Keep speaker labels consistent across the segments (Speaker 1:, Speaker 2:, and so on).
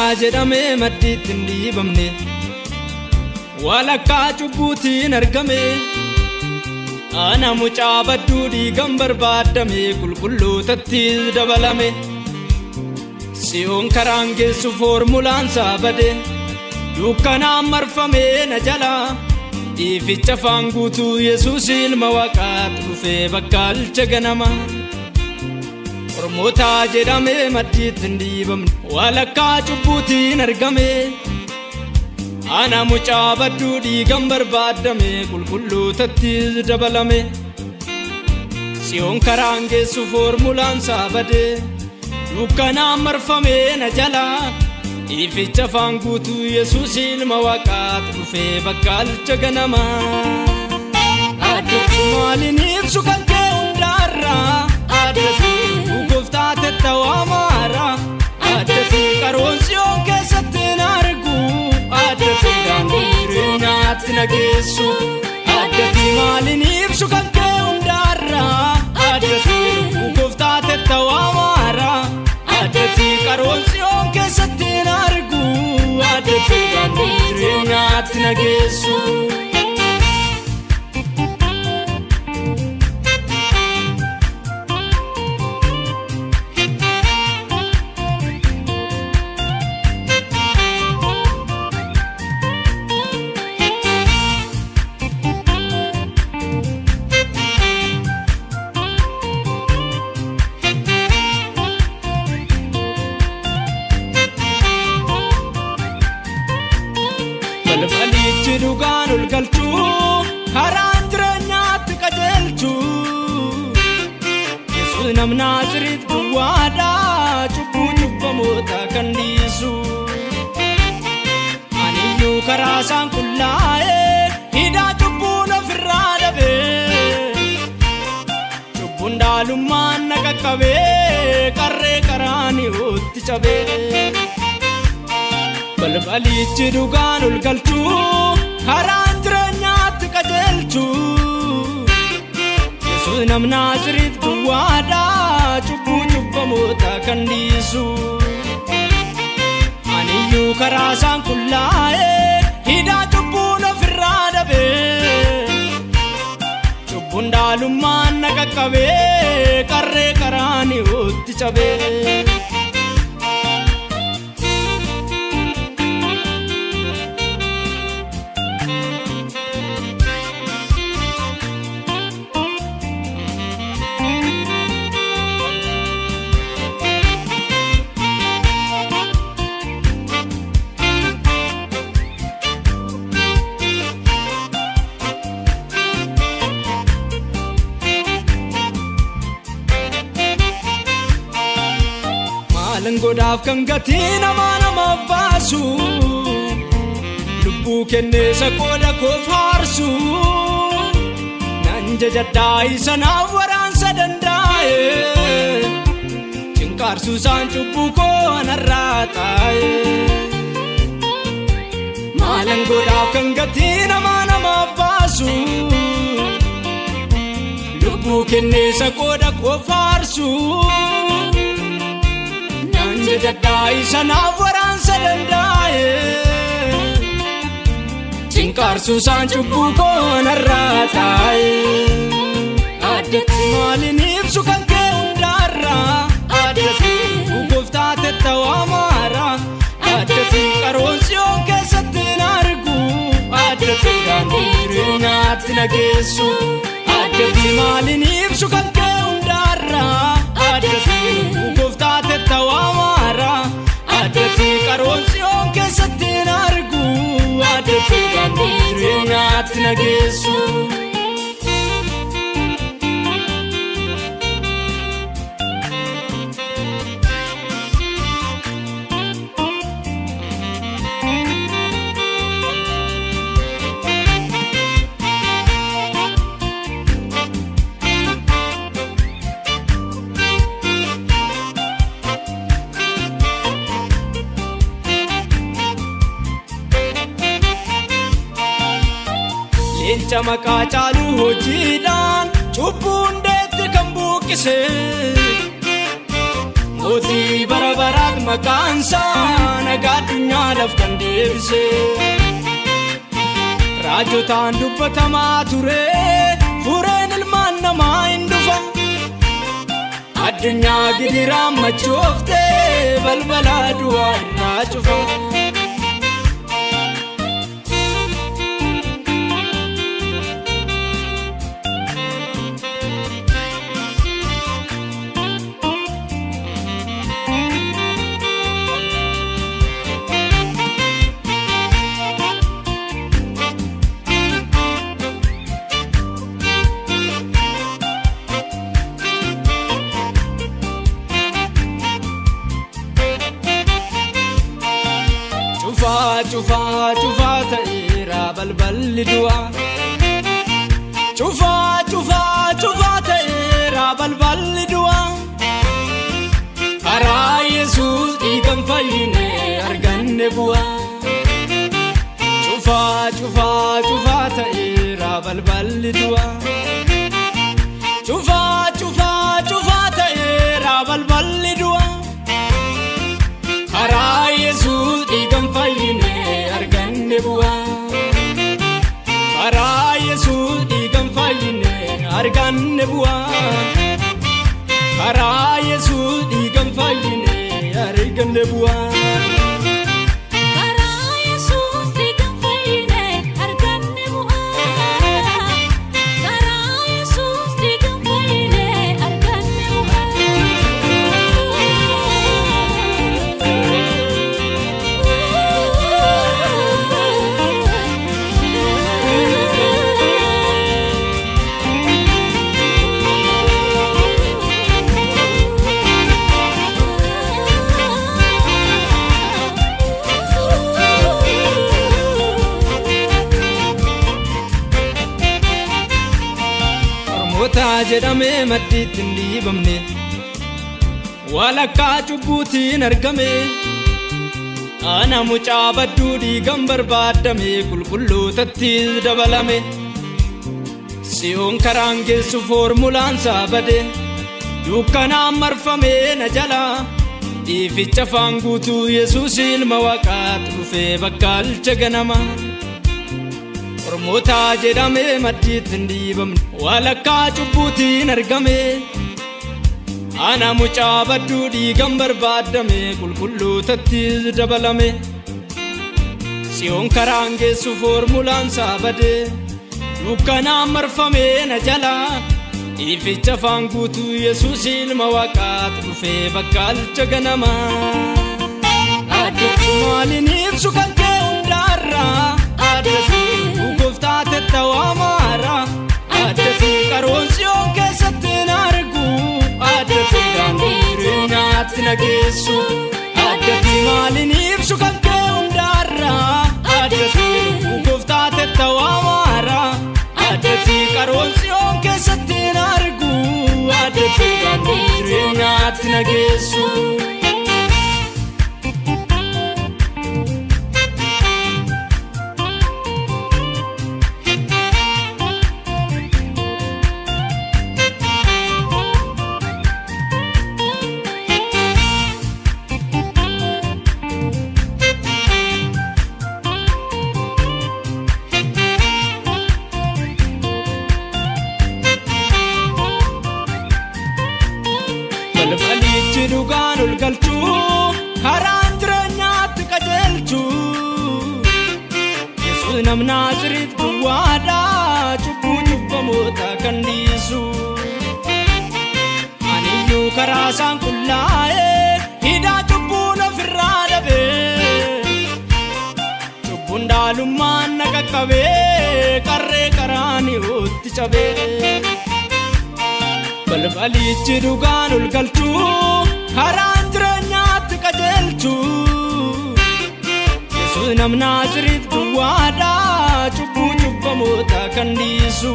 Speaker 1: jedhame maddiitti dhiibamne walakkaa cubbuutiin argame ana mucaa badduu dhiigan barbaadame qulqullootatti dabalame si'oon karaan geessu foormulaan saabade dukkanaan marfame na jala ificha afaan guutuu Yesuus ilma Waaqaatu dhufee bakkaalcha ganama ormoota jedhame maddiitti dhiibamne walakkaa cubbuutiin argame ana mucaa badduu dhiigan barbaadame qulqullootatti dabalame si'oon karaan geessu foormulaan saabade dukkanaan marfame na jala ificha afaan guutuu Yesuus ilma Waaqaatu dhufee bakkaalcha ganama maaliin ibsu kan kee hundaarraa addatti gooftaa tettawaa maara addatti qaroon si'oon keessatti na argu addatti daandii jireenyaatti na geessu addatti maaliin ibsu kan kee hundaarraa addatti gooftaa tettawaa maara addatti qaroon si'oon keessatti na argu addatti daandii jireenyaatti na geessu balbalichi dhugaan ol galchuu karaan jireenyaatti qajeelchuu Yesuus nama Naaziriit duwwaadhaa cubbuu cubbamoota kan dhiisu aniyyuu karaa isaan qullaa'ee hidhaa cubbuun ofirraa dhabee cubbuun dhaalummaan na qaqqabee qarree qaraanii'ootti cabee balbalichi dhugaan ol galchuu karaan jireenyaatti qajeelchuu Yesuus nama Naaziriit duwwaadhaa cubbuu cubbamoota kan dhiisu aniyyuu karaa isaan qullaa'ee hidhaa cubbuun ofirraa dhabee cubbuun dhaalummaan na qaqqabee qarree qaraanii'ootti cabee Godaaf kan gatii namaaf baasu lubbuu kennee saqooda koof haarsu nan jajadhaa isa naaf waraansa danda'e cinqaarsuu isaan cubbuu koo anarraa taa'e maalan godaaf kan gatii namaaf baasu lubbuu kennee saqooda koof haarsu jajadhaa isa naaf waraansa danda'e cinqaarsuu isaan cubbuu koo anarraa taa'e addatti maaliin ibsu kan kee hundaarraa addatti gooftaa tettawaa maara addatti qaroon si'oon keessatti na argu addatti daandii jireenyaatti na geessu addatti maaliin ibsu kan kee hundaarraa addatti gooftaa tettawaa maara addatti qaroon si'oon keessatti na argu addatti daandii jireenyaatti na geessu Leenca maqaa caalu hojiidhaan cubbuun deetti kan buuqqise mootii bara baraat maqaansaa nagaa laftan deebise raajotaan dubbatamaa ture fureen ilmaan namaa hin dhufa addunyaa gidiraan machoofte balbala du'aa irraa cufa cufa ta'eera balballi du'aa cufa ta'eera balballi du'aa karaa Yesuus dhiigan fayyine arganne bu'aa cufa ta'eera balballi du'aa cufa ta'eera balballi du'aa karaa Yesuus dhiigan fayyine arganne bu'aa karaa Yesuus dhiigan fayyine arganne bu'aa karaa Yesuus dhiigan fayyine arganne bu'aa jedhame maddiitti hin dhiibamne walakkaa cubbuutiin argame ana mucaa badduu dhiigan barbaadame qulqullootatti dabalame si'oon karaan geessu foormulaan saabade dukkanaan marfame na jala dhiificha afaan guutuu Yesuus ilma Waaqaatti dhufee bakkaalcha ganama Ormoota jedhame maddiitti hin dhiibamne walakkaa cubbuutiin argame ana mucaa badduu dhiigan barbaadame qulqullootatti dabalame si'oon karaan geessu foormulaan saabade dukkanaan marfame na jala dhiificha afaan guutuu Yesuus ilma Waaqaatti dhufee bakkaalcha ganama maaliin ibsu kan kee hundaarraa adasi Goftaate tawamara adati karoonsiyoon keessatti nargu adati daandii nageessu adati maaliin ibsu kan kee hundaarra adati Goftaate tawamara adati karoonsiyoon keessatti nargu adati daandii nageessu balbalichi dhugaan ol galchuu karaan jireenyaatti qajeelchuu Yesuus nama Naaziriit duwwaadhaa cubbamoota kan dhiisu aniyyuu karaa isaan qullaa'ee hidhaa cubbuun ofirraa dhabee cubbuun dhaalummaan na qaqqabee qarree qaraanii'ootti cabee balbalichi dhugaan ol galchuu karaan jireenyaatti qajeelchuu Yesuus nama Naaziriit duwwaadhaa cubbamoota kan dhiisu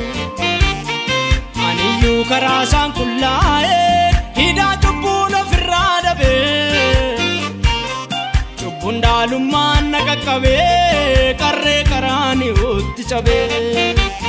Speaker 1: aniyyuu karaa isaan qullaa'ee hidhaa cubbuun ofirraa dhabee cubbuun dhaalummaan na qaqqabee qarree qaraanii'ootti cabee